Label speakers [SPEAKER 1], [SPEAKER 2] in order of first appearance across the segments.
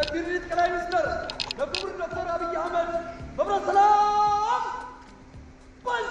[SPEAKER 1] ለፊሪት ጠቅላይ ሚኒስትር ለክቡር ዶክተር አብይ አህመድ በብረት ሰላም በል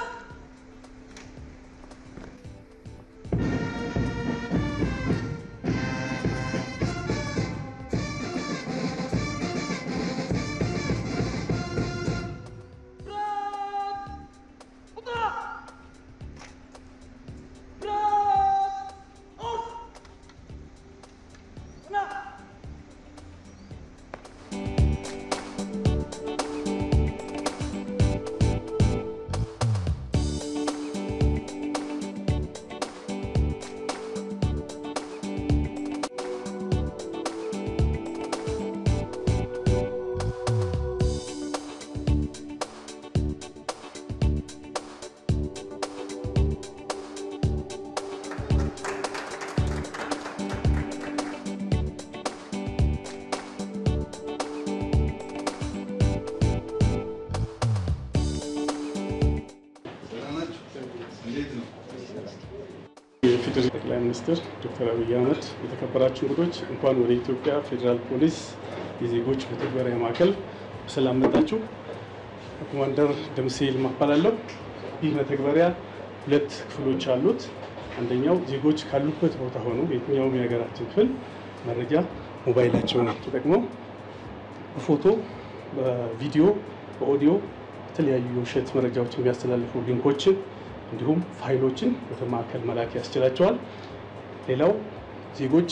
[SPEAKER 2] ጠቅላይ ሚኒስትር ዶክተር አብይ አህመድ የተከበራችሁ እንግዶች እንኳን ወደ ኢትዮጵያ ፌደራል ፖሊስ የዜጎች መተግበሪያ ማዕከል በሰላም መጣችሁ። ኮማንደር ደምሴ ይልማ እባላለሁ። ይህ መተግበሪያ ሁለት ክፍሎች አሉት። አንደኛው ዜጎች ካሉበት ቦታ ሆነው የትኛውም የሀገራችን ክፍል መረጃ ሞባይላቸውን ተጠቅመው በፎቶ፣ በቪዲዮ፣ በኦዲዮ የተለያዩ የውሸት መረጃዎችን የሚያስተላልፉ ሊንኮችን እንዲሁም ፋይሎችን ወደ ማዕከል መላክ ያስችላቸዋል። ሌላው ዜጎች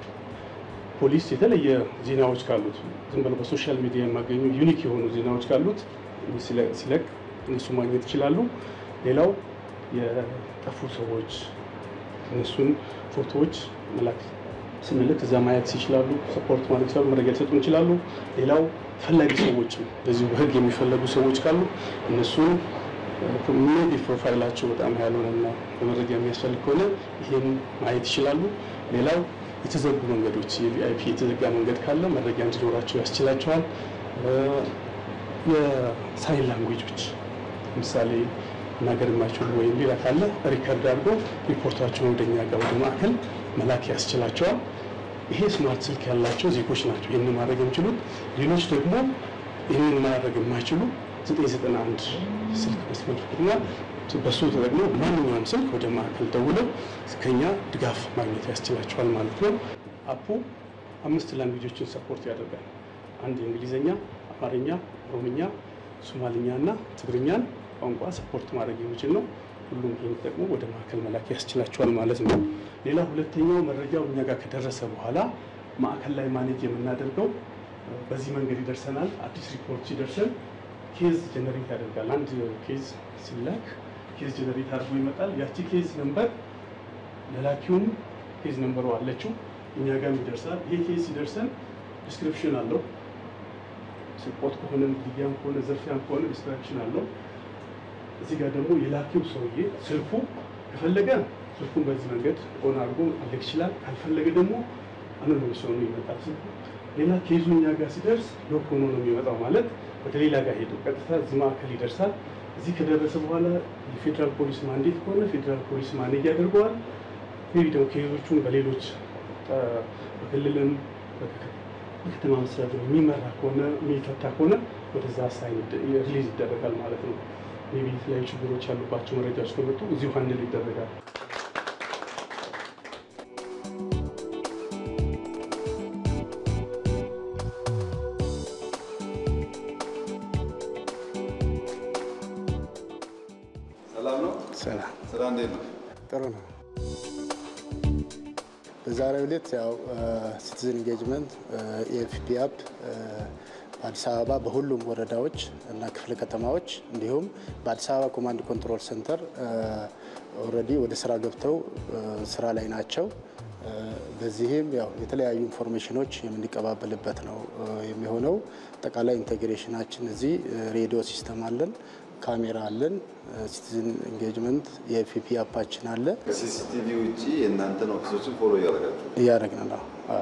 [SPEAKER 2] ፖሊስ የተለየ ዜናዎች ካሉት ዝም ብለው በሶሻል ሚዲያ የማገኙ ዩኒክ የሆኑ ዜናዎች ካሉት ሲለቅ እነሱ ማግኘት ይችላሉ። ሌላው የጠፉ ሰዎች እነሱን ፎቶዎች መላክ ስንልክ እዛ ማየት ይችላሉ። ሰፖርት ማለት ይችላሉ፣ መረጃ ሊሰጡን ይችላሉ። ሌላው ፈላጊ ሰዎች ለዚህ በህግ የሚፈለጉ ሰዎች ካሉ እነሱን ሜቢ ፕሮፋይላቸው በጣም ያልሆነና በመረጃ የሚያስፈልግ ከሆነ ይሄን ማየት ይችላሉ። ሌላው የተዘጉ መንገዶች የቪአይፒ የተዘጋ መንገድ ካለ መረጃ እንዲኖራቸው ያስችላቸዋል። የሳይን ላንጉዌጆች ለምሳሌ መናገር የማይችሉ ወይም ሌላ ካለ ሪከርድ አድርጎ ሪፖርታቸውን ወደኛ ጋር ወደ ማዕከል መላክ ያስችላቸዋል። ይሄ ስማርት ስልክ ያላቸው ዜጎች ናቸው ይህንን ማድረግ የሚችሉት። ሌሎች ደግሞ ይህንን ማድረግ የማይችሉ 991 ስልክ መስመር እና በሱ ተጠቅመው ማንኛውም ስልክ ወደ ማዕከል ደውለው ከኛ ድጋፍ ማግኘት ያስችላቸዋል ማለት ነው። አፑ 5 ላንጉዌጆችን ሰፖርት ያደርጋል። አንድ እንግሊዘኛ፣ አማርኛ፣ ኦሮምኛ፣ ሶማሊኛ እና ትግርኛን ቋንቋ ሰፖርት ማድረግ የሚችል ነው። ሁሉም ይሄን ተጠቅሞ ወደ ማዕከል መላክ ያስችላቸዋል ማለት ነው። ሌላ ሁለተኛው መረጃው እኛ ጋር ከደረሰ በኋላ ማዕከል ላይ ማኔጅ የምናደርገው በዚህ መንገድ ይደርሰናል። አዲስ ሪፖርት ሲደርሰን ኬዝ ጀነሬት ያደርጋል። አንድ ኬዝ ሲላክ ኬዝ ጀነሬት አድርጎ ይመጣል። ያቺ ኬዝ ነምበር ለላኪውም ኬዝ ነምበሩ አለችው እኛ ጋር ይደርሳል። ይሄ ኬዝ ሲደርሰን ዲስክሪፕሽን አለው። ስፖርት ከሆነ ግድያም ከሆነ ዘርፊያም ከሆነ ዲስክሪፕሽን አለው። እዚህ ጋር ደግሞ የላኪው ሰውዬ ስልኩ ከፈለገ ስልኩን በዚህ መንገድ ኦን አድርጎ መፈለግ ይችላል። ካልፈለገ ደግሞ አኖኒመስ ሆኖ ይመጣል ስልኩ። ሌላ ኬዙ እኛ ጋር ሲደርስ ሎክ ሆኖ ነው የሚመጣው ማለት ወደ ሌላ ጋር ሄዶ ቀጥታ እዚህ ማዕከል ይደርሳል። እዚህ ከደረሰ በኋላ የፌደራል ፖሊስ ማንዴት ከሆነ ፌደራል ፖሊስ ማኔጅ ያደርገዋል። ቪዲዮ ኬዞቹን በሌሎች በክልልም በከተማ መስተዳድር የሚመራ ከሆነ የሚፈታ ከሆነ ወደዛ ሳይን ሪሊዝ ይደረጋል ማለት ነው። ሜቢ የተለያዩ ችግሮች ያሉባቸው መረጃዎች ከመጡ እዚሁ ሃንድል ይደረጋል።
[SPEAKER 3] ሰላም እንዴት ነው?
[SPEAKER 4] ጥሩ ነው። በዛሬው ዕለት ያው ሲቲዝን ኢንጌጅመንት ኤፍፒ አፕ በአዲስ አበባ በሁሉም ወረዳዎች እና ክፍለ ከተማዎች እንዲሁም በአዲስ አበባ ኮማንድ ኮንትሮል ሴንተር ኦልሬዲ ወደ ስራ ገብተው ስራ ላይ ናቸው። በዚህም ያው የተለያዩ ኢንፎርሜሽኖች የምንቀባበልበት ነው የሚሆነው። አጠቃላይ ኢንቴግሬሽናችን እዚህ ሬዲዮ ሲስተም አለን፣ ካሜራ አለን፣ ሲቲዝን ኢንጌጅመንት የኤፍፒ አፓችን አለ።
[SPEAKER 3] ከሲሲቲቪ ውጪ የእናንተን ኦፊሶችን ፎሎ
[SPEAKER 4] እያደረግን ነው።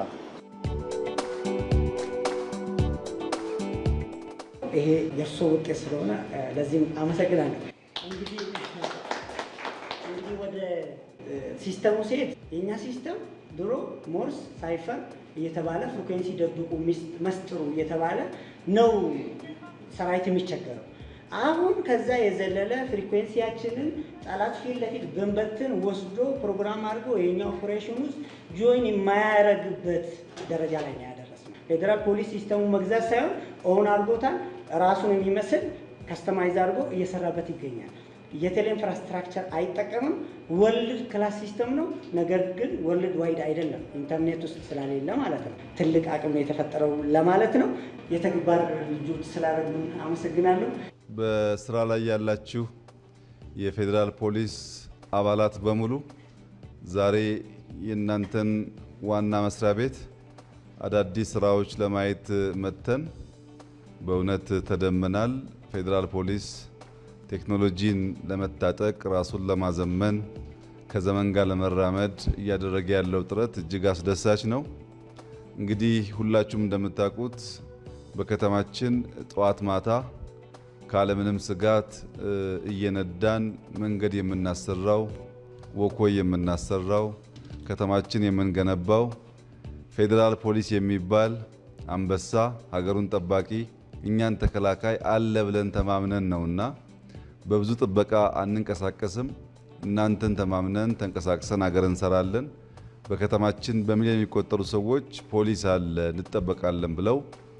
[SPEAKER 5] ይሄ የእርሶ ውጤት ስለሆነ ለዚህም አመሰግናለሁ። እንግዲህ ወደ ሲስተሙ ሲሄድ የኛ ሲስተም ድሮ ሞርስ ሳይፈር እየተባለ ፍሪኩዌንሲ ደብቁ መስጥሩ እየተባለ ነው ሰራዊት የሚቸገረው። አሁን ከዛ የዘለለ ፍሪኩዌንሲያችንን ጠላት ፊት ለፊት ገንበትን ወስዶ ፕሮግራም አድርጎ የኛ ኦፕሬሽን ውስጥ ጆይን የማያረግበት ደረጃ ላይ ነው ያደረስነው። ፌደራል ፖሊስ ሲስተሙ መግዛት ሳይሆን ኦን አድርጎታል። ራሱን የሚመስል ከስተማይዝ አድርጎ እየሰራበት ይገኛል። የቴሌ ኢንፍራስትራክቸር አይጠቀምም። ወርልድ ክላስ ሲስተም ነው፣ ነገር ግን ወርልድ ዋይድ አይደለም። ኢንተርኔት ውስጥ ስላሌለ ማለት ነው። ትልቅ አቅም ነው የተፈጠረው ለማለት ነው። የተግባር ልጆች ስላደረጉን አመሰግናለሁ።
[SPEAKER 3] በስራ ላይ ያላችሁ የፌዴራል ፖሊስ አባላት በሙሉ ዛሬ የእናንተን ዋና መስሪያ ቤት አዳዲስ ስራዎች ለማየት መተን በእውነት ተደምመናል። ፌዴራል ፖሊስ ቴክኖሎጂን ለመታጠቅ ራሱን ለማዘመን ከዘመን ጋር ለመራመድ እያደረገ ያለው ጥረት እጅግ አስደሳች ነው። እንግዲህ ሁላችሁም እንደምታውቁት በከተማችን ጠዋት ማታ ካለምንም ስጋት እየነዳን መንገድ የምናሰራው ወኮይ የምናሰራው ከተማችን የምንገነባው ፌዴራል ፖሊስ የሚባል አንበሳ ሀገሩን ጠባቂ እኛን ተከላካይ አለ ብለን ተማምነን ነውና በብዙ ጥበቃ አንንቀሳቀስም። እናንተን ተማምነን ተንቀሳቅሰን ሀገር እንሰራለን። በከተማችን በሚሊዮን የሚቆጠሩ ሰዎች ፖሊስ አለ እንጠበቃለን ብለው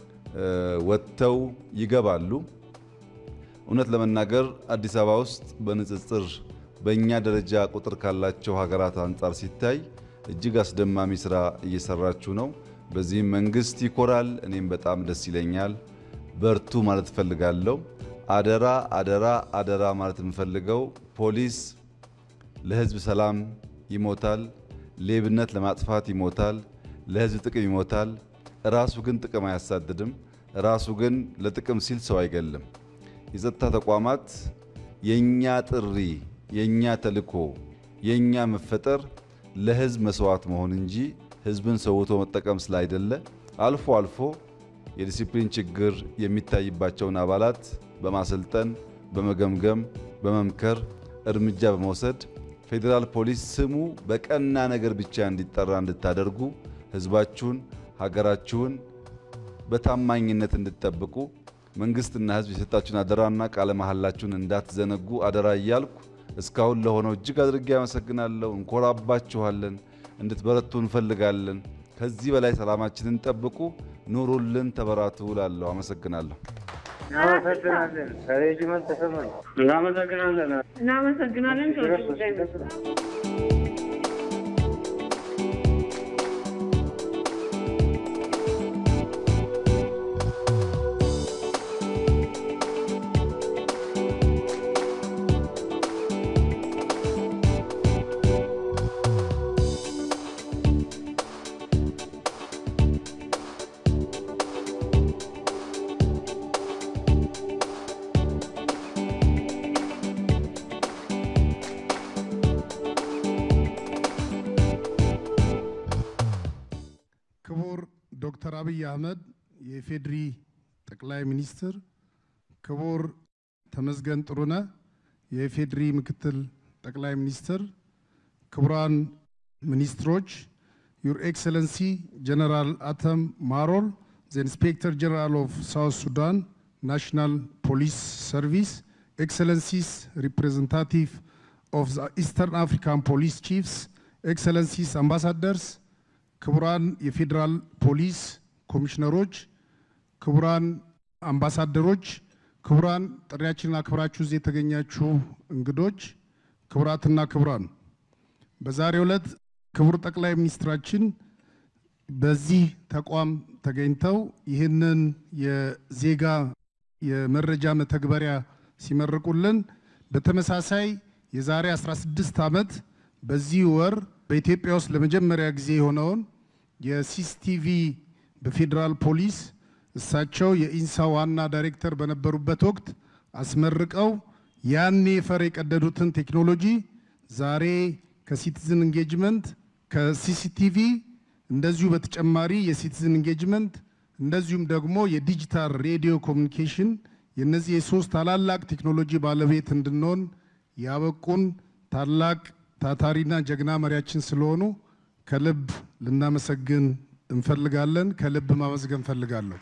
[SPEAKER 3] ወጥተው ይገባሉ። እውነት ለመናገር አዲስ አበባ ውስጥ በንጽጽር በእኛ ደረጃ ቁጥር ካላቸው ሀገራት አንጻር ሲታይ እጅግ አስደማሚ ስራ እየሰራችሁ ነው። በዚህም መንግስት ይኮራል፣ እኔም በጣም ደስ ይለኛል። በርቱ ማለት ፈልጋለሁ። አደራ አደራ አደራ ማለት የምፈልገው ፖሊስ ለህዝብ ሰላም ይሞታል፣ ሌብነት ለማጥፋት ይሞታል፣ ለህዝብ ጥቅም ይሞታል። ራሱ ግን ጥቅም አያሳድድም። ራሱ ግን ለጥቅም ሲል ሰው አይገልም። የጸጥታ ተቋማት የኛ ጥሪ፣ የኛ ተልእኮ፣ የኛ መፈጠር ለህዝብ መስዋዕት መሆን እንጂ ህዝብን ሰውቶ መጠቀም ስላይደለ አልፎ አልፎ የዲሲፕሊን ችግር የሚታይባቸውን አባላት በማሰልጠን በመገምገም በመምከር እርምጃ በመውሰድ ፌዴራል ፖሊስ ስሙ በቀና ነገር ብቻ እንዲጠራ እንድታደርጉ ህዝባችሁን ሀገራችሁን በታማኝነት እንድትጠብቁ መንግስትና ህዝብ የሰጣችሁን አደራና ቃለ መሐላችሁን እንዳትዘነጉ አደራ እያልኩ እስካሁን ለሆነው እጅግ አድርጌ አመሰግናለሁ። እንኮራባችኋለን፣ እንድትበረቱ እንፈልጋለን። ከዚህ በላይ ሰላማችንን ጠብቁ፣ ኑሩልን፣ ተበራቱ እላለሁ። አመሰግናለሁ።
[SPEAKER 6] እናመሰግናለን። ከሬጂመንት ተሰማኝ እናመሰግናለን።
[SPEAKER 7] ዶክተር አብይ አህመድ የፌድሪ ጠቅላይ ሚኒስትር፣ ክቡር ተመስገን ጥሩነህ የፌድሪ ምክትል ጠቅላይ ሚኒስትር፣ ክቡራን ሚኒስትሮች፣ ዩር ኤክሰለንሲ ጀነራል አተም ማሮል the Inspector General of South Sudan National Police Service, Excellencies representative of the Eastern African Police Chiefs, Excellencies ambassadors, ክቡራን የፌደራል ፖሊስ ኮሚሽነሮች፣ ክቡራን አምባሳደሮች፣ ክቡራን ጥሪያችንን አክብራችሁ እዚህ የተገኛችሁ እንግዶች፣ ክቡራትና ክቡራን፣ በዛሬው ዕለት ክቡር ጠቅላይ ሚኒስትራችን በዚህ ተቋም ተገኝተው ይህንን የዜጋ የመረጃ መተግበሪያ ሲመርቁልን በተመሳሳይ የዛሬ 16 ዓመት በዚህ ወር በኢትዮጵያ ውስጥ ለመጀመሪያ ጊዜ የሆነውን የሲሲቲቪ በፌደራል ፖሊስ እሳቸው የኢንሳ ዋና ዳይሬክተር በነበሩበት ወቅት አስመርቀው ያኔ ፈር የቀደዱትን ቴክኖሎጂ ዛሬ ከሲቲዝን ኢንጌጅመንት ከሲሲቲቪ እንደዚሁ በተጨማሪ የሲቲዝን ኢንጌጅመንት እንደዚሁም ደግሞ የዲጂታል ሬዲዮ ኮሙኒኬሽን የነዚህ የሶስት ታላላቅ ቴክኖሎጂ ባለቤት እንድንሆን ያበቁን ታላቅ ታታሪና ጀግና መሪያችን ስለሆኑ ከልብ ልናመሰግን እንፈልጋለን። ከልብ ማመስገን እንፈልጋለሁ።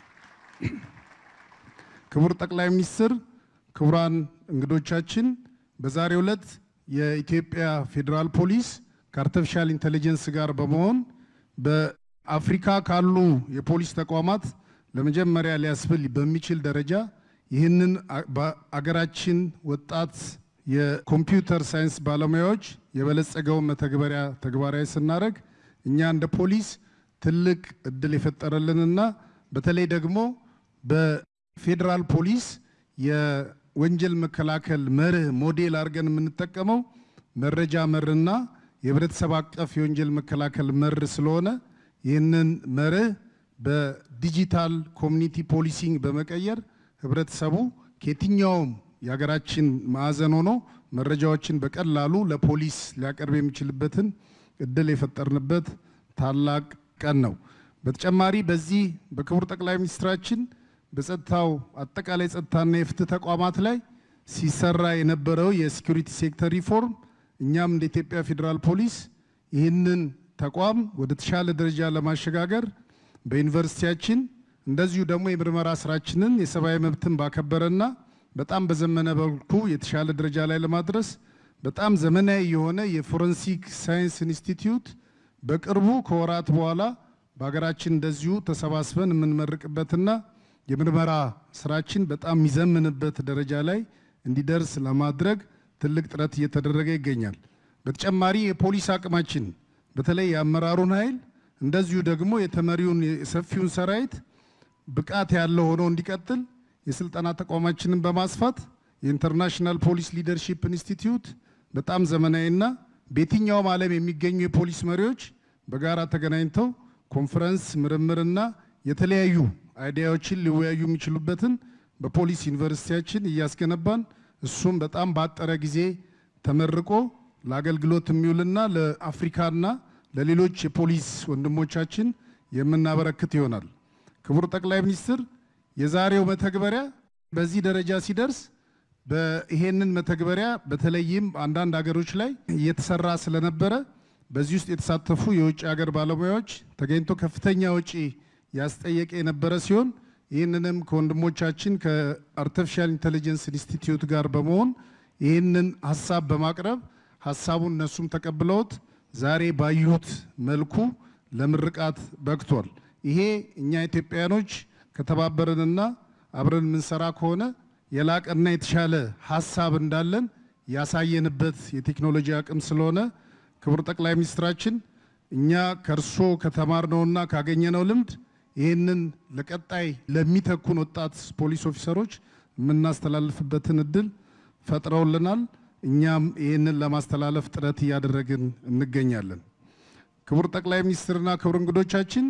[SPEAKER 7] ክቡር ጠቅላይ ሚኒስትር፣ ክቡራን እንግዶቻችን፣ በዛሬው ዕለት የኢትዮጵያ ፌዴራል ፖሊስ ከአርቲፊሻል ኢንተለጀንስ ጋር በመሆን በአፍሪካ ካሉ የፖሊስ ተቋማት ለመጀመሪያ ሊያስብል በሚችል ደረጃ ይህንን በአገራችን ወጣት የኮምፒውተር ሳይንስ ባለሙያዎች የበለጸገውን መተግበሪያ ተግባራዊ ስናደርግ እኛ እንደ ፖሊስ ትልቅ እድል የፈጠረልንና በተለይ ደግሞ በፌዴራል ፖሊስ የወንጀል መከላከል መርህ ሞዴል አድርገን የምንጠቀመው መረጃ መርና የህብረተሰብ አቀፍ የወንጀል መከላከል መርህ ስለሆነ ይህንን መርህ በዲጂታል ኮሚኒቲ ፖሊሲንግ በመቀየር ህብረተሰቡ ከየትኛውም የሀገራችን ማዕዘን ሆኖ መረጃዎችን በቀላሉ ለፖሊስ ሊያቀርብ የሚችልበትን እድል የፈጠርንበት ታላቅ ቀን ነው። በተጨማሪ በዚህ በክቡር ጠቅላይ ሚኒስትራችን በጸጥታው አጠቃላይ ጸጥታና የፍትህ ተቋማት ላይ ሲሰራ የነበረው የሴኩሪቲ ሴክተር ሪፎርም እኛም እንደ ኢትዮጵያ ፌዴራል ፖሊስ ይህንን ተቋም ወደ ተሻለ ደረጃ ለማሸጋገር በዩኒቨርሲቲያችን እንደዚሁ ደግሞ የምርመራ ስራችንን የሰብአዊ መብትን ባከበረና በጣም በዘመነ መልኩ የተሻለ ደረጃ ላይ ለማድረስ በጣም ዘመናዊ የሆነ የፎረንሲክ ሳይንስ ኢንስቲትዩት በቅርቡ ከወራት በኋላ በሀገራችን እንደዚሁ ተሰባስበን የምንመርቅበትና የምርመራ ስራችን በጣም የሚዘምንበት ደረጃ ላይ እንዲደርስ ለማድረግ ትልቅ ጥረት እየተደረገ ይገኛል። በተጨማሪ የፖሊስ አቅማችን በተለይ የአመራሩን ኃይል እንደዚሁ ደግሞ የተመሪውን የሰፊውን ሰራዊት ብቃት ያለው ሆኖ እንዲቀጥል የስልጠና ተቋማችንን በማስፋት የኢንተርናሽናል ፖሊስ ሊደርሺፕ ኢንስቲትዩት በጣም ዘመናዊና በየትኛውም ዓለም የሚገኙ የፖሊስ መሪዎች በጋራ ተገናኝተው ኮንፈረንስ ምርምርና የተለያዩ አይዲያዎችን ሊወያዩ የሚችሉበትን በፖሊስ ዩኒቨርሲቲያችን እያስገነባን እሱም በጣም ባጠረ ጊዜ ተመርቆ ለአገልግሎት የሚውልና ለአፍሪካና ለሌሎች የፖሊስ ወንድሞቻችን የምናበረክት ይሆናል። ክቡር ጠቅላይ ሚኒስትር፣ የዛሬው መተግበሪያ በዚህ ደረጃ ሲደርስ በይሄንን መተግበሪያ በተለይም አንዳንድ ሀገሮች ላይ እየተሰራ ስለነበረ በዚህ ውስጥ የተሳተፉ የውጭ ሀገር ባለሙያዎች ተገኝቶ ከፍተኛ ወጪ ያስጠየቀ የነበረ ሲሆን ይህንንም ከወንድሞቻችን ከአርቲፊሻል ኢንተለጀንስ ኢንስቲትዩት ጋር በመሆን ይህንን ሀሳብ በማቅረብ ሀሳቡን እነሱም ተቀብለውት ዛሬ ባዩት መልኩ ለምርቃት በቅቷል። ይሄ እኛ ኢትዮጵያኖች ከተባበረንና አብረን የምንሰራ ከሆነ የላቀና የተሻለ ሀሳብ እንዳለን ያሳየንበት የቴክኖሎጂ አቅም ስለሆነ ክቡር ጠቅላይ ሚኒስትራችን እኛ ከርሶ ከተማርነውና ካገኘነው ልምድ ይህንን ለቀጣይ ለሚተኩን ወጣት ፖሊስ ኦፊሰሮች የምናስተላልፍበትን እድል ፈጥረውልናል። እኛም ይህንን ለማስተላለፍ ጥረት እያደረግን እንገኛለን። ክቡር ጠቅላይ ሚኒስትርና ክቡር እንግዶቻችን፣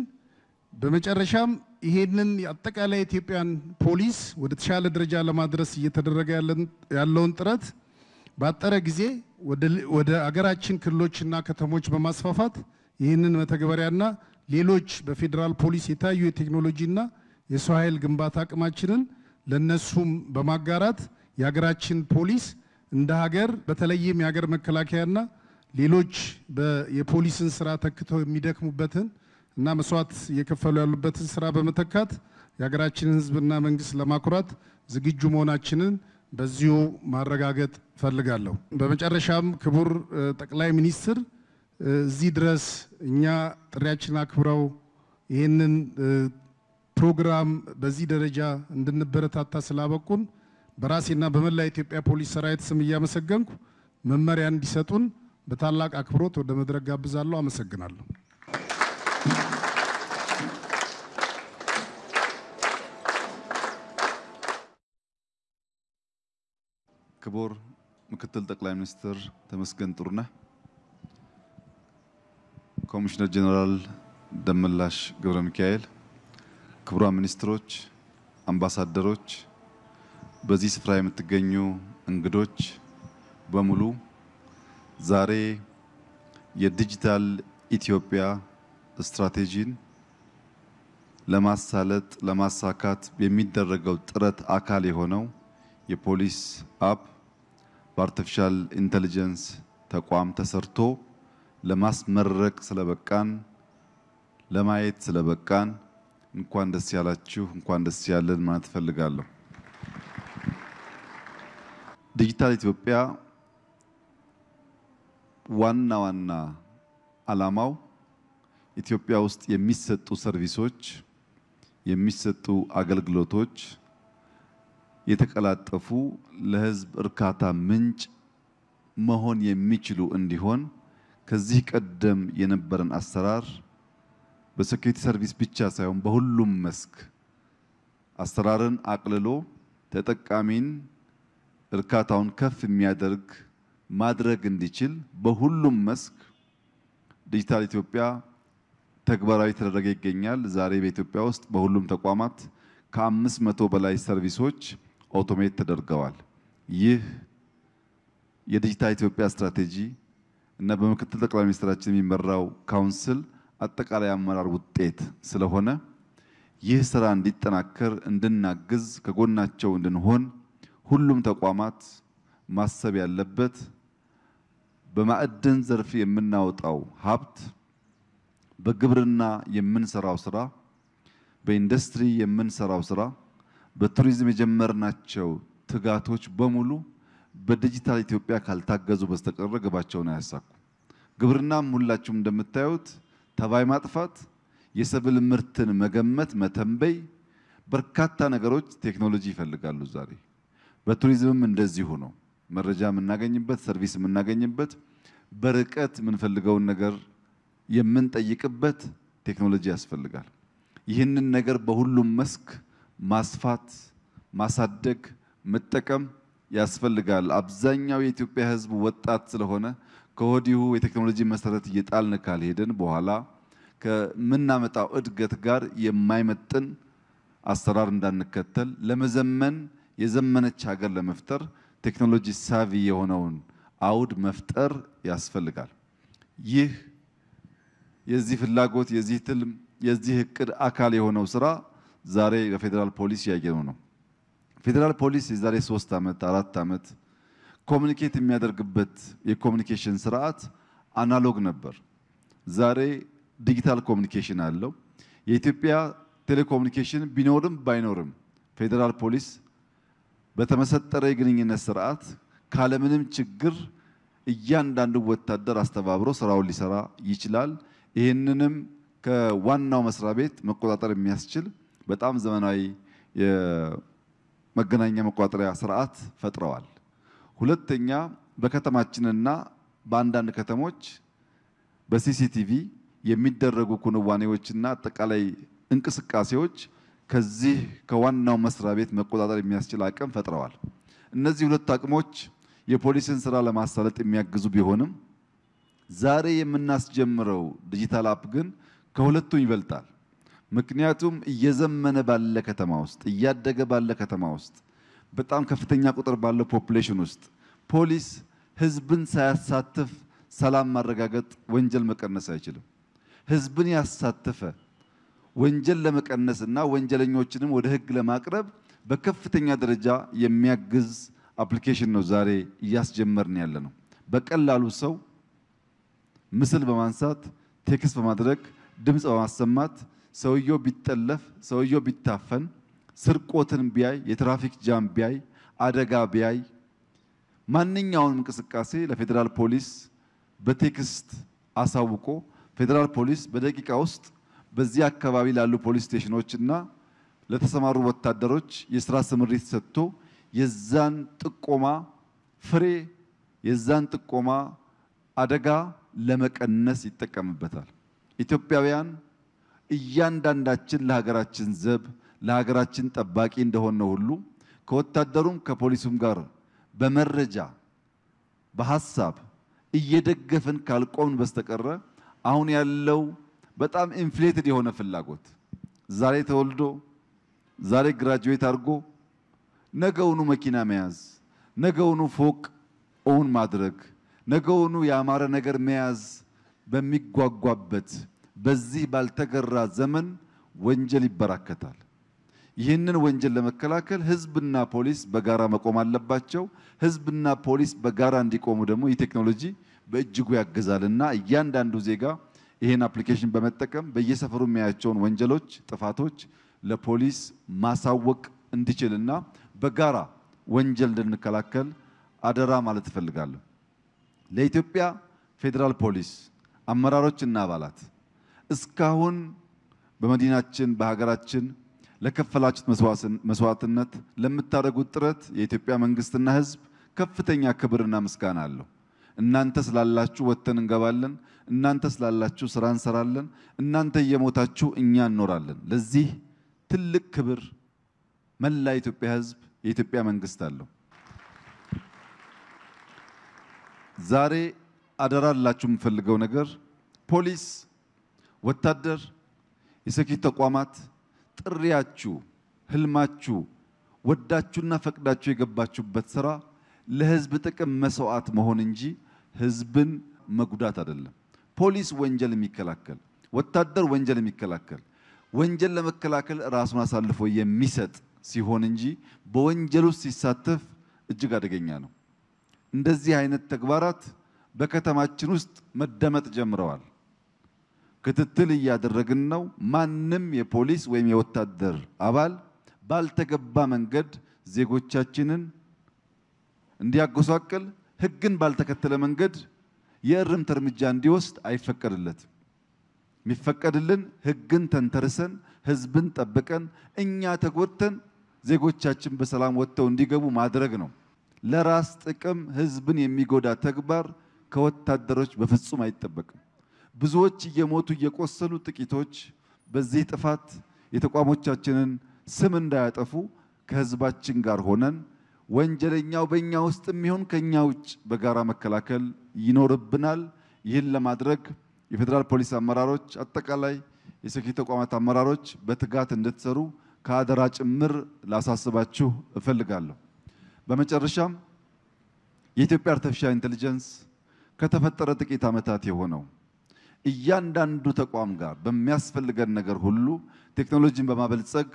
[SPEAKER 7] በመጨረሻም ይህንን አጠቃላይ ኢትዮጵያን ፖሊስ ወደ ተሻለ ደረጃ ለማድረስ እየተደረገ ያለውን ጥረት ባጠረ ጊዜ ወደ አገራችን ክልሎችና ከተሞች በማስፋፋት ይህንን መተግበሪያና ሌሎች በፌዴራል ፖሊስ የታዩ የቴክኖሎጂና የሰው ኃይል ግንባታ አቅማችንን ለነሱም በማጋራት የሀገራችን ፖሊስ እንደ ሀገር በተለይም የሀገር መከላከያና ሌሎች የፖሊስን ስራ ተክተው የሚደክሙበትን እና መስዋዕት እየከፈሉ ያሉበትን ስራ በመተካት የሀገራችንን ሕዝብና መንግስት ለማኩራት ዝግጁ መሆናችንን በዚሁ ማረጋገጥ ፈልጋለሁ። በመጨረሻም ክቡር ጠቅላይ ሚኒስትር እዚህ ድረስ እኛ ጥሪያችን አክብረው ይህንን ፕሮግራም በዚህ ደረጃ እንድንበረታታ ስላበቁን በራሴና በመላ ኢትዮጵያ ፖሊስ ሰራዊት ስም እያመሰገንኩ መመሪያ እንዲሰጡን በታላቅ አክብሮት ወደ መድረክ ጋብዛለሁ። አመሰግናለሁ።
[SPEAKER 3] ክቡር ምክትል ጠቅላይ ሚኒስትር ተመስገን ጥሩነህ፣ ኮሚሽነር ጀነራል ደመላሽ ገብረ ሚካኤል፣ ክቡራን ሚኒስትሮች፣ አምባሳደሮች፣ በዚህ ስፍራ የምትገኙ እንግዶች በሙሉ ዛሬ የዲጂታል ኢትዮጵያ ስትራቴጂን ለማሳለጥ ለማሳካት የሚደረገው ጥረት አካል የሆነው የፖሊስ አፕ በአርቲፊሻል ኢንተለጀንስ ተቋም ተሰርቶ ለማስመረቅ ስለበቃን ለማየት ስለበቃን እንኳን ደስ ያላችሁ እንኳን ደስ ያለን ማለት ፈልጋለሁ። ዲጂታል ኢትዮጵያ ዋና ዓላማው ኢትዮጵያ ውስጥ የሚሰጡ ሰርቪሶች የሚሰጡ አገልግሎቶች የተቀላጠፉ ለህዝብ እርካታ ምንጭ መሆን የሚችሉ እንዲሆን ከዚህ ቀደም የነበረን አሰራር በሴኩሪቲ ሰርቪስ ብቻ ሳይሆን በሁሉም መስክ አሰራርን አቅልሎ ተጠቃሚን እርካታውን ከፍ የሚያደርግ ማድረግ እንዲችል በሁሉም መስክ ዲጂታል ኢትዮጵያ ተግባራዊ ተደረገ ይገኛል። ዛሬ በኢትዮጵያ ውስጥ በሁሉም ተቋማት ከ500 በላይ ሰርቪሶች ኦቶሜት ተደርገዋል። ይህ የዲጂታል ኢትዮጵያ ስትራቴጂ እና በምክትል ጠቅላይ ሚኒስትራችን የሚመራው ካውንስል አጠቃላይ አመራር ውጤት ስለሆነ ይህ ስራ እንዲጠናከር እንድናግዝ ከጎናቸው እንድንሆን ሁሉም ተቋማት ማሰብ ያለበት በማዕድን ዘርፍ የምናወጣው ሀብት በግብርና የምንሰራው ስራ በኢንዱስትሪ የምንሰራው ስራ በቱሪዝም የጀመርናቸው ትጋቶች በሙሉ በዲጂታል ኢትዮጵያ ካልታገዙ በስተቀር ግባቸውን አያሳኩ። ግብርናም ሁላችሁም እንደምታዩት ተባይ ማጥፋት የሰብል ምርትን መገመት መተንበይ በርካታ ነገሮች ቴክኖሎጂ ይፈልጋሉ። ዛሬ በቱሪዝምም እንደዚሁ ነው። መረጃ የምናገኝበት ሰርቪስ የምናገኝበት በርቀት የምንፈልገውን ነገር የምንጠይቅበት ቴክኖሎጂ ያስፈልጋል። ይህንን ነገር በሁሉም መስክ ማስፋት ማሳደግ መጠቀም ያስፈልጋል። አብዛኛው የኢትዮጵያ ሕዝብ ወጣት ስለሆነ ከወዲሁ የቴክኖሎጂ መሰረት እየጣልን ካልሄድን በኋላ ከምናመጣው እድገት ጋር የማይመጥን አሰራር እንዳንከተል ለመዘመን የዘመነች ሀገር ለመፍጠር ቴክኖሎጂ ሳቪ የሆነውን አውድ መፍጠር ያስፈልጋል። ይህ የዚህ ፍላጎት የዚህ ትልም የዚህ እቅድ አካል የሆነው ስራ ዛሬ በፌደራል ፖሊስ ያየነው ነው። ፌደራል ፖሊስ የዛሬ 3 ዓመት 4 ዓመት ኮሙኒኬት የሚያደርግበት የኮሙኒኬሽን ስርዓት አናሎግ ነበር። ዛሬ ዲጂታል ኮሙኒኬሽን አለው። የኢትዮጵያ ቴሌኮሙኒኬሽን ቢኖርም ባይኖርም ፌደራል ፖሊስ በተመሰጠረ የግንኙነት ስርዓት ካለምንም ችግር እያንዳንዱ ወታደር አስተባብሮ ስራውን ሊሰራ ይችላል። ይህንንም ከዋናው መስሪያ ቤት መቆጣጠር የሚያስችል በጣም ዘመናዊ የመገናኛ መቆጣጠሪያ ስርዓት ፈጥረዋል። ሁለተኛ በከተማችንና በአንዳንድ ከተሞች በሲሲቲቪ የሚደረጉ ክንዋኔዎችና አጠቃላይ እንቅስቃሴዎች ከዚህ ከዋናው መስሪያ ቤት መቆጣጠር የሚያስችል አቅም ፈጥረዋል። እነዚህ ሁለት አቅሞች የፖሊስን ስራ ለማሳለጥ የሚያግዙ ቢሆንም ዛሬ የምናስጀምረው ዲጂታል አፕ ግን ከሁለቱም ይበልጣል። ምክንያቱም እየዘመነ ባለ ከተማ ውስጥ እያደገ ባለ ከተማ ውስጥ በጣም ከፍተኛ ቁጥር ባለው ፖፑሌሽን ውስጥ ፖሊስ ህዝብን ሳያሳትፍ ሰላም ማረጋገጥ ወንጀል መቀነስ አይችልም። ህዝብን ያሳተፈ ወንጀል ለመቀነስና ወንጀለኞችንም ወደ ህግ ለማቅረብ በከፍተኛ ደረጃ የሚያግዝ አፕሊኬሽን ነው ዛሬ እያስጀመርን ያለነው። በቀላሉ ሰው ምስል በማንሳት ቴክስት በማድረግ ድምጽ በማሰማት ሰውየው ቢጠለፍ ሰውየው ቢታፈን ስርቆትን ቢያይ የትራፊክ ጃም ቢያይ አደጋ ቢያይ ማንኛውንም እንቅስቃሴ ለፌደራል ፖሊስ በቴክስት አሳውቆ ፌደራል ፖሊስ በደቂቃ ውስጥ በዚህ አካባቢ ላሉ ፖሊስ ስቴሽኖችና ለተሰማሩ ወታደሮች የሥራ ስምሪት ሰጥቶ የዛን ጥቆማ ፍሬ የዛን ጥቆማ አደጋ ለመቀነስ ይጠቀምበታል። ኢትዮጵያውያን እያንዳንዳችን ለሀገራችን ዘብ ለሀገራችን ጠባቂ እንደሆነ ሁሉ ከወታደሩም ከፖሊሱም ጋር በመረጃ በሐሳብ እየደገፈን ካልቆምን በስተቀረ አሁን ያለው በጣም ኢንፍሌትድ የሆነ ፍላጎት ዛሬ ተወልዶ ዛሬ ግራጁዌት አድርጎ ነገውኑ መኪና መያዝ ነገውኑ ፎቅ ኦን ማድረግ ነገውኑ ያማረ ነገር መያዝ በሚጓጓበት በዚህ ባልተገራ ዘመን ወንጀል ይበራከታል። ይህንን ወንጀል ለመከላከል ህዝብና ፖሊስ በጋራ መቆም አለባቸው። ህዝብና ፖሊስ በጋራ እንዲቆሙ ደግሞ የቴክኖሎጂ በእጅጉ ያግዛልና እያንዳንዱ ዜጋ ይሄን አፕሊኬሽን በመጠቀም በየሰፈሩ የሚያያቸውን ወንጀሎች፣ ጥፋቶች ለፖሊስ ማሳወቅ እንዲችልና በጋራ ወንጀል እንድንከላከል አደራ ማለት እፈልጋለሁ። ለኢትዮጵያ ፌዴራል ፖሊስ አመራሮችና አባላት እስካሁን በመዲናችን በሀገራችን ለከፈላችሁት መስዋዕትነት ለምታደርጉት ጥረት የኢትዮጵያ መንግስትና ህዝብ ከፍተኛ ክብርና ምስጋና አለው። እናንተ ስላላችሁ ወጥተን እንገባለን፣ እናንተ ስላላችሁ ስራ እንሰራለን፣ እናንተ እየሞታችሁ እኛ እንኖራለን። ለዚህ ትልቅ ክብር መላ የኢትዮጵያ ህዝብ የኢትዮጵያ መንግስት አለው። ዛሬ አደራላችሁ የምፈልገው ነገር ፖሊስ፣ ወታደር፣ የሴኩሪቲ ተቋማት ጥሪያችሁ፣ ህልማችሁ፣ ወዳችሁና ፈቅዳችሁ የገባችሁበት ስራ ለህዝብ ጥቅም መስዋዕት መሆን እንጂ ህዝብን መጉዳት አይደለም። ፖሊስ ወንጀል የሚከላከል፣ ወታደር ወንጀል የሚከላከል፣ ወንጀል ለመከላከል ራሱን አሳልፎ የሚሰጥ ሲሆን እንጂ በወንጀል ውስጥ ሲሳተፍ እጅግ አደገኛ ነው። እንደዚህ አይነት ተግባራት በከተማችን ውስጥ መደመጥ ጀምረዋል። ክትትል እያደረግን ነው። ማንም የፖሊስ ወይም የወታደር አባል ባልተገባ መንገድ ዜጎቻችንን እንዲያጎሳቅል፣ ህግን ባልተከተለ መንገድ የእርምት እርምጃ እንዲወስድ አይፈቀድለትም። የሚፈቀድልን ህግን ተንተርሰን ህዝብን ጠብቀን እኛ ተጎድተን ዜጎቻችን በሰላም ወጥተው እንዲገቡ ማድረግ ነው። ለራስ ጥቅም ህዝብን የሚጎዳ ተግባር ከወታደሮች በፍጹም አይጠበቅም። ብዙዎች እየሞቱ እየቆሰሉ፣ ጥቂቶች በዚህ ጥፋት የተቋሞቻችንን ስም እንዳያጠፉ ከህዝባችን ጋር ሆነን ወንጀለኛው በእኛ ውስጥ የሚሆን ከኛ ውጭ በጋራ መከላከል ይኖርብናል። ይህን ለማድረግ የፌዴራል ፖሊስ አመራሮች፣ አጠቃላይ የሴኩሪቲ ተቋማት አመራሮች በትጋት እንድትሰሩ ከአደራ ጭምር ላሳስባችሁ እፈልጋለሁ። በመጨረሻም የኢትዮጵያ አርቲፊሻል ኢንተለጀንስ ከተፈጠረ ጥቂት ዓመታት የሆነው እያንዳንዱ ተቋም ጋር በሚያስፈልገን ነገር ሁሉ ቴክኖሎጂን በማበልጸግ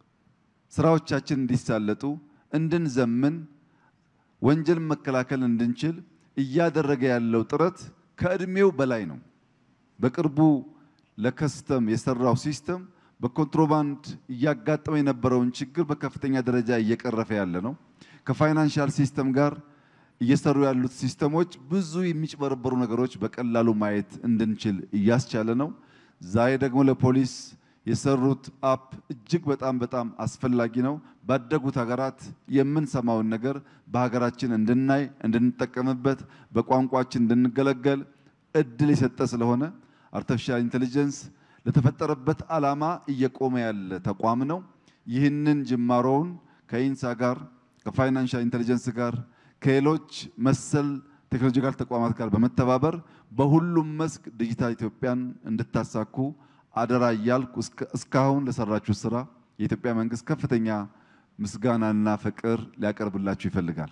[SPEAKER 3] ስራዎቻችን እንዲሳለጡ፣ እንድንዘምን፣ ወንጀል መከላከል እንድንችል እያደረገ ያለው ጥረት ከእድሜው በላይ ነው። በቅርቡ ለከስተም የሰራው ሲስተም በኮንትሮባንድ እያጋጠመ የነበረውን ችግር በከፍተኛ ደረጃ እየቀረፈ ያለ ነው። ከፋይናንሻል ሲስተም ጋር እየሰሩ ያሉት ሲስተሞች ብዙ የሚጭበረበሩ ነገሮች በቀላሉ ማየት እንድንችል እያስቻለ ነው። ዛሬ ደግሞ ለፖሊስ የሰሩት አፕ እጅግ በጣም አስፈላጊ ነው። ባደጉት ሀገራት የምንሰማውን ነገር በሀገራችን እንድናይ፣ እንድንጠቀምበት፣ በቋንቋችን እንድንገለገል እድል የሰጠ ስለሆነ አርቲፊሻል ኢንተለጀንስ ለተፈጠረበት ዓላማ እየቆመ ያለ ተቋም ነው። ይህንን ጅማሮውን ከኢንሳ ጋር፣ ከፋይናንሻል ኢንተለጀንስ ጋር፣ ከሌሎች መሰል ቴክኖሎጂካል ተቋማት ጋር በመተባበር በሁሉም መስክ ዲጂታል ኢትዮጵያን እንድታሳኩ አደራ እያልኩ እስካሁን ለሰራችሁ ስራ የኢትዮጵያ መንግስት ከፍተኛ ምስጋናና ፍቅር ሊያቀርብላችሁ ይፈልጋል።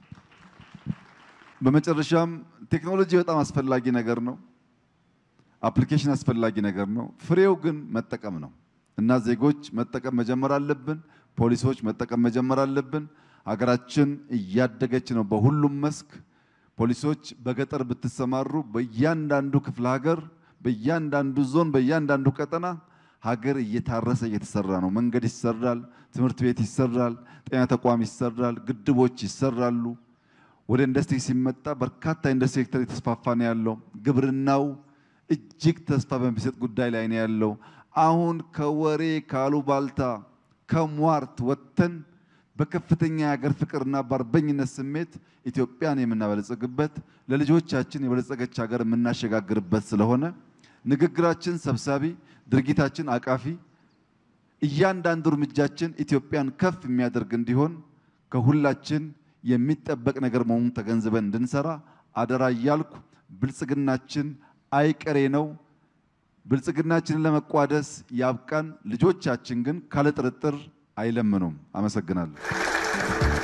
[SPEAKER 3] በመጨረሻም ቴክኖሎጂ በጣም አስፈላጊ ነገር ነው። አፕሊኬሽን አስፈላጊ ነገር ነው። ፍሬው ግን መጠቀም ነው እና ዜጎች መጠቀም መጀመር አለብን። ፖሊሶች መጠቀም መጀመር አለብን። ሀገራችን እያደገች ነው በሁሉም መስክ። ፖሊሶች በገጠር ብትሰማሩ በእያንዳንዱ ክፍለ ሀገር፣ በእያንዳንዱ ዞን፣ በእያንዳንዱ ቀጠና ሀገር እየታረሰ እየተሰራ ነው። መንገድ ይሰራል፣ ትምህርት ቤት ይሰራል፣ ጤና ተቋም ይሰራል፣ ግድቦች ይሰራሉ። ወደ ኢንዱስትሪ ሲመጣ በርካታ ኢንዱስትሪ ሴክተር የተስፋፋ ነው ያለው። ግብርናው እጅግ ተስፋ በሚሰጥ ጉዳይ ላይ ነው ያለው። አሁን ከወሬ ካሉባልታ ከሟርት ወጥተን በከፍተኛ የሀገር ፍቅርና በአርበኝነት ስሜት ኢትዮጵያን የምናበለጽግበት፣ ለልጆቻችን የበለጸገች ሀገር የምናሸጋግርበት ስለሆነ ንግግራችን ሰብሳቢ፣ ድርጊታችን አቃፊ፣ እያንዳንዱ እርምጃችን ኢትዮጵያን ከፍ የሚያደርግ እንዲሆን ከሁላችን የሚጠበቅ ነገር መሆኑን ተገንዝበን እንድንሰራ አደራ እያልኩ ብልጽግናችን አይቀሬ ነው። ብልጽግናችንን ለመቋደስ ያብቃን። ልጆቻችን ግን ካለ ጥርጥር አይለምኑም። አመሰግናለሁ።